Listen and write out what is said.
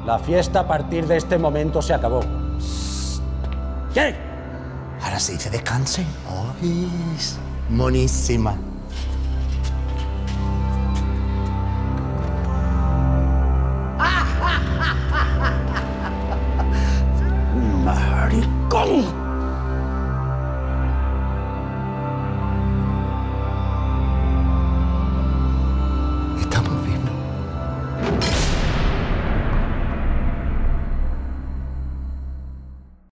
La fiesta a partir de este momento se acabó. ¿Qué? Ahora se dice descansen. ¡Ay! Monísima. ¡Maricón!